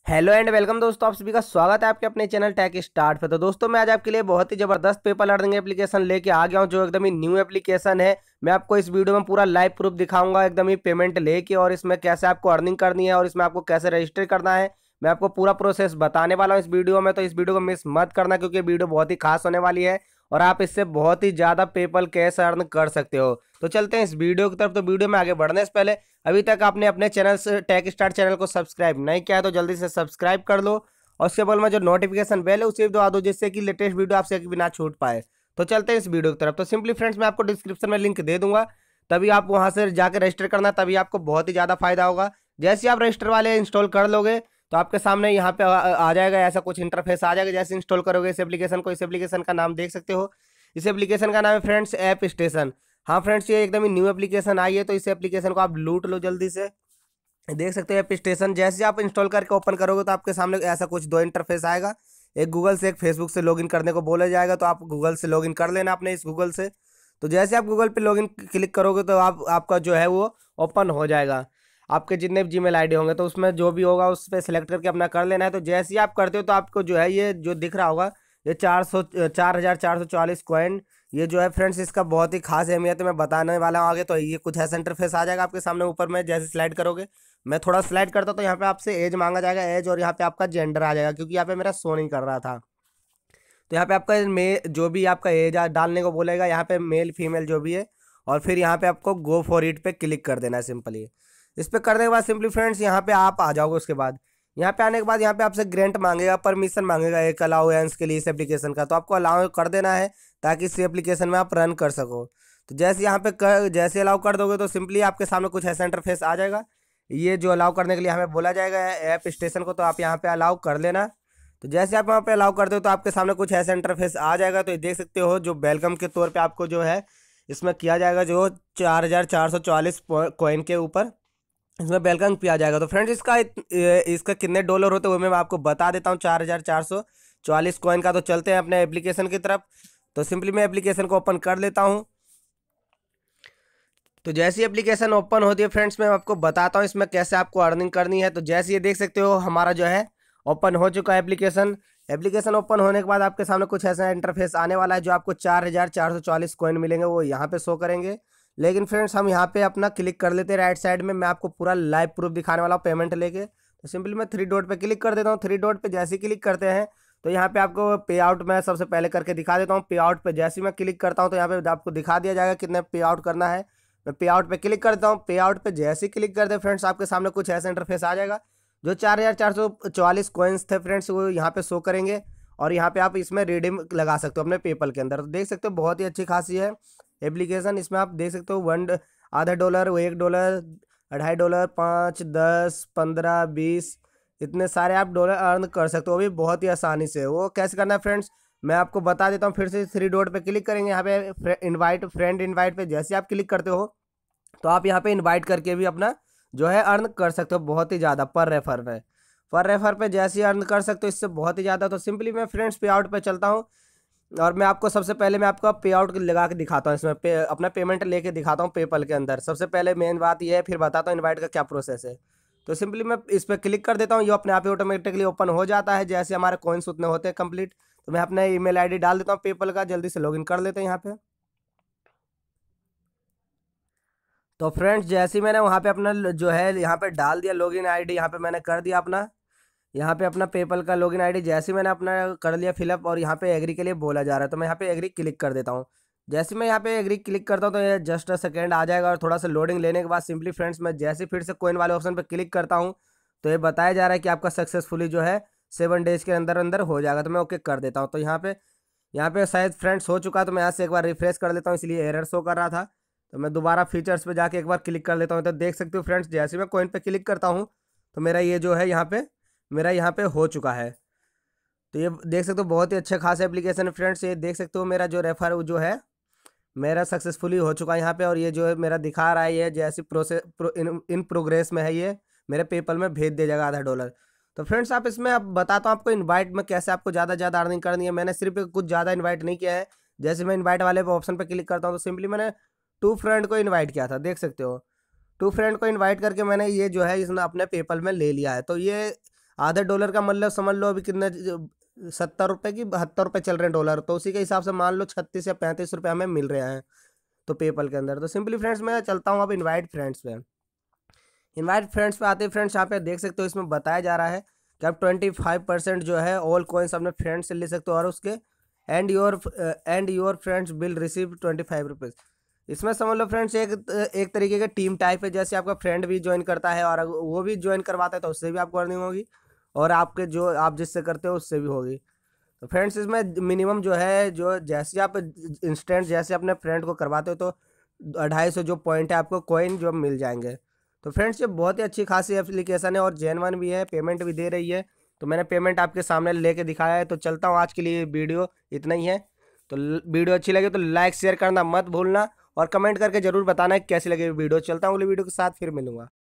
Hello and welcome दोस्तों, आप सभी का स्वागत है आपके अपने चैनल टेक स्टार्ट पे। तो दोस्तों मैं आज आपके लिए बहुत ही जबरदस्त पेपर लर्निंग एप्लीकेशन लेके आ गया हूं, जो एकदम ही न्यू एप्लीकेशन है। मैं आपको इस वीडियो में पूरा लाइव प्रूफ दिखाऊंगा, एकदम ही पेमेंट लेके, और इसमें कैसे आपको अर्निंग करनी है और इसमें आपको कैसे रजिस्टर करना है। मैं आपको पूरा प्रोसेस बताने वाला हूँ इस वीडियो में, तो इस वीडियो को मिस मत करना क्योंकि वीडियो बहुत ही खास होने वाली है और आप इससे बहुत ही ज़्यादा पेपर कैश अर्न कर सकते हो। तो चलते हैं इस वीडियो की तरफ। तो वीडियो में आगे बढ़ने से पहले अभी तक आपने अपने चैनल से टेक स्टार्ट चैनल को सब्सक्राइब नहीं किया है तो जल्दी से सब्सक्राइब कर लो और उसके बगल में जो नोटिफिकेशन बेल है उसे भी दबा दो, जिससे कि लेटेस्ट वीडियो आपसे कभी ना छूट पाए। तो चलते हैं इस वीडियो की तरफ। तो सिंपली फ्रेंड्स, मैं आपको डिस्क्रिप्शन में लिंक दे दूंगा, तभी आप वहां से जाकर रजिस्टर करना, तभी आपको बहुत ही ज़्यादा फायदा होगा। जैसे आप रजिस्टर वाले इंस्टॉल कर लोगे तो आपके सामने यहाँ पे आ जाएगा, ऐसा कुछ इंटरफेस आ जाएगा। जैसे इंस्टॉल करोगे इस एप्लीकेशन को, इस एप्लीकेशन का नाम देख सकते हो। इस एप्लीकेशन का नाम है फ्रेंड्स ऐप स्टेशन। हाँ फ्रेंड्स, ये एकदम ही न्यू एप्लीकेशन आई है, तो इस एप्लीकेशन को आप लूट लो जल्दी से। देख सकते हो ऐप स्टेशन। जैसे आप इंस्टॉल करके ओपन करोगे तो आपके सामने ऐसा कुछ दो इंटरफेस आएगा, एक गूगल से एक फेसबुक से लॉगिन करने को बोला जाएगा, तो आप गूगल से लॉगिन कर लेना अपने इस गूगल से। तो जैसे आप गूगल पे लॉगिन क्लिक करोगे तो आपका जो है वो ओपन हो जाएगा। आपके जितने भी जीमेल आईडी होंगे तो उसमें जो भी होगा उस पर सेलेक्ट करके अपना कर लेना है। तो जैसे ही आप करते हो तो आपको जो है ये जो दिख रहा होगा, ये 4,444 कॉइन, ये जो है फ्रेंड्स इसका बहुत ही खास अहमियत है, मैं बताने वाला हूँ आगे। तो ये कुछ ऐसा इंटरफेस आ जाएगा आपके सामने ऊपर में, जैसे स्लाइड करोगे। मैं थोड़ा स्लाइड करता तो यहाँ पे आपसे एज मांगा जाएगा, एज, और यहाँ पे आपका जेंडर आ जाएगा क्योंकि यहाँ पे मेरा शो नहीं कर रहा था। तो यहाँ पे आपका जो भी आपका एज डालने को बोलेगा, यहाँ पे मेल फीमेल जो भी है, और फिर यहाँ पे आपको गो फॉर इट पे क्लिक कर देना है सिंपली। इस पे करने के बाद सिंपली फ्रेंड्स यहाँ पे आप आ जाओगे। उसके बाद यहाँ पे आने के बाद यहाँ पे आपसे ग्रांट मांगेगा, परमिशन मांगेगा एक अलाउंस के लिए इस एप्लीकेशन का, तो आपको अलाउ कर देना है ताकि इस एप्लीकेशन में आप रन कर सको। तो जैसे यहाँ पे जैसे अलाउ कर दोगे तो सिंपली आपके सामने कुछ ऐसा इंटरफेस आ जाएगा। ये जो अलाउ करने के लिए हमें बोला जाएगा ऐप स्टेशन को, तो आप यहाँ पे अलाउ कर लेना। तो जैसे आप वहाँ पे अलाउ करते हो तो आपके सामने कुछ ऐसा इंटरफेस आ जाएगा। तो ये देख सकते हो जो वेलकम के तौर पे आपको जो है इसमें किया जाएगा, जो 4,444 कॉइन के ऊपर इसमें वेलकम किया जाएगा। तो फ्रेंड्स इसका कितने डॉलर होते हैं वो मैं आपको बता देता हूँ, 4,444 कॉइन का। तो चलते हैं अपने एप्लीकेशन की तरफ। तो सिंपली मैं एप्लीकेशन को ओपन कर लेता हूँ। तो जैसी एप्लीकेशन ओपन होती है फ्रेंड्स, मैं आपको बताता हूँ इसमें कैसे आपको अर्निंग करनी है। तो जैसे ये देख सकते हो हमारा जो है ओपन हो चुका है एप्लीकेशन। एप्लीकेशन ओपन होने के बाद आपके सामने कुछ ऐसा इंटरफेस आने वाला है, जो आपको 4,444 कॉइन मिलेंगे वो यहाँ पे शो करेंगे। लेकिन फ्रेंड्स हम यहाँ पे अपना क्लिक कर लेते हैं राइट साइड में, मैं आपको पूरा लाइव प्रूफ दिखाने वाला हूँ पेमेंट लेके। तो सिंपली मैं थ्री डॉट पे क्लिक कर देता हूँ। थ्री डॉट पे जैसे ही क्लिक करते हैं तो यहाँ पे आपको पे आउट मैं सबसे पहले करके दिखा देता हूँ। पे आउट पे जैसे ही मैं क्लिक करता हूँ तो यहाँ पे आपको दिखा दिया जाएगा कितने पे आउट करना है। मैं पे आउट पे क्लिक करता हूँ। पे आउट पे जैसे ही क्लिक करते हैं फ्रेंड्स आपके सामने कुछ ऐसा इंटरफेस आ जाएगा, जो 4,444 कॉइन्स थे फ्रेंड्स वो यहाँ पे शो करेंगे, और यहाँ पे आप इसमें रिडीम लगा सकते हो अपने पेपल के अंदर। तो देख सकते हो बहुत ही अच्छी खासी है एप्लीकेशन। इसमें आप देख सकते हो आधा डॉलर, $1, $2.5, 5, 10, 15, 20, इतने सारे आप डॉलर अर्न कर सकते हो, वो भी बहुत ही आसानी से। वो कैसे करना है फ्रेंड्स मैं आपको बता देता हूँ फिर से। थ्री डॉट पे क्लिक करेंगे, यहाँ पे इनवाइट फ्रेंड इनवाइट पे जैसे आप क्लिक करते हो तो आप यहाँ पे इनवाइट करके भी अपना जो है अर्न कर सकते हो बहुत ही ज़्यादा पर रेफर पे जैसे ही अर्न कर सकते हो इससे बहुत ही ज़्यादा। तो सिंपली मैं फ्रेंड्स पे आउट पे चलता हूँ और मैं आपको सबसे पहले मैं आपको पे आउट लगा के दिखाता हूँ, इसमें अपना पेमेंट लेके दिखाता हूँ पेपल के अंदर। सबसे पहले मेन बात ये है, फिर बताता हूँ इनवाइट का क्या प्रोसेस है। तो सिंपली मैं इस पर क्लिक कर देता हूँ, ये अपने आप ही ऑटोमेटिकली ओपन हो जाता है जैसे हमारे कॉइन्स उतने होते हैं कंप्लीट। तो मैं अपना ईमेल आईडी डाल देता हूँ पेपल का, जल्दी से लॉगिन कर लेते हैं यहाँ पे। तो फ्रेंड्स जैसे ही मैंने वहाँ पे अपना जो है यहाँ पे डाल दिया लॉगिन आईडी, यहाँ पे मैंने कर दिया अपना, यहाँ पे अपना पेपल का लॉगिन आईडी जैसे ही मैंने अपना कर लिया फिलअप, और यहाँ पे एग्री के लिए बोला जा रहा है तो मैं यहाँ पे एग्री क्लिक कर देता हूँ। जैसे मैं यहाँ पे एग्री क्लिक करता हूँ तो ये जस्ट अ सेकेंड आ जाएगा, और थोड़ा सा लोडिंग लेने के बाद सिंपली फ्रेंड्स मैं जैसे फिर से कोइन वाले ऑप्शन पर क्लिक करता हूँ तो ये बताया जा रहा है कि आपका सक्सेसफुली जो है 7 डेज के अंदर अंदर हो जाएगा। तो मैं ओके कर देता हूँ। तो यहाँ पे शायद फ्रेंड्स हो चुका है, तो मैं यहाँ से एक बार रिफ्रेश कर लेता हूँ, इसलिए एरर शो कर रहा था। तो मैं दोबारा फीचर्स पे जाके एक बार क्लिक कर लेता हूँ। तो देख सकते हो फ्रेंड्स जैसे मैं कॉइन पे क्लिक करता हूँ तो मेरा ये जो है यहाँ पे हो चुका है। तो ये देख सकते हो बहुत ही अच्छा खासा एप्लीकेशन है फ्रेंड्स। ये देख सकते हो मेरा जो रेफर जो है मेरा सक्सेसफुली हो चुका है यहाँ पे, और ये जो है मेरा दिखा रहा है ये जैसी इन प्रोग्रेस में है, ये मेरे पेपल में भेज दिया जाएगा $1.5। तो फ्रेंड्स आप इसमें अब बताता हूँ आपको इनवाइट में कैसे आपको ज़्यादा ज़्यादा अर्निंग करनी है। मैंने सिर्फ कुछ ज़्यादा इन्वाइट नहीं किया है। जैसे मैं इन्वाइट वाले ऑप्शन पर क्लिक करता हूँ तो सिंपली मैंने 2 फ्रेंड को इन्वाइट किया था, देख सकते हो। 2 फ्रेंड को इन्वाइट करके मैंने ये जो है इसने अपने पेपल में ले लिया है। तो ये आधे डॉलर का मतलब समझ लो अभी कितने 70 रुपये की 72 रुपये चल रहे हैं डॉलर, तो उसी के हिसाब से मान लो 36 या 35 रुपये हमें मिल रहे हैं तो पेपल के अंदर। तो सिंपली फ्रेंड्स मैं चलता हूँ अब इनवाइट फ्रेंड्स पे। इनवाइट फ्रेंड्स पे आते हैं फ्रेंड्स, यहाँ पे देख सकते हो इसमें बताया जा रहा है कि आप 25% जो है ऑल कॉइन्स अपने फ्रेंड्स से ले सकते हो और उसके and your friends will receive 25 rupees. इसमें समझ लो फ्रेंड्स एक तरीके का टीम टाइप है, जैसे आपका फ्रेंड भी ज्वाइन करता है और वो भी ज्वाइन करवाता है तो उससे भी आपको अर्निंग होगी और आपके जो आप जिससे करते हो उससे भी होगी। तो फ्रेंड्स इसमें मिनिमम जो है, जो जैसे आप इंस्टेंट जैसे अपने फ्रेंड को करवाते हो तो 250 जो पॉइंट है आपको कॉइन जो मिल जाएंगे। तो फ्रेंड्स ये बहुत ही अच्छी खासी एप्लीकेशन है और जेन्युइन भी है, पेमेंट भी दे रही है। तो मैंने पेमेंट आपके सामने लेके दिखाया है। तो चलता हूँ, आज के लिए वीडियो इतना ही है। तो वीडियो अच्छी लगे तो लाइक शेयर करना मत भूलना और कमेंट करके जरूर बताना कैसी लगी वीडियो। चलता हूँ अगली वीडियो के साथ, फिर मिलूंगा।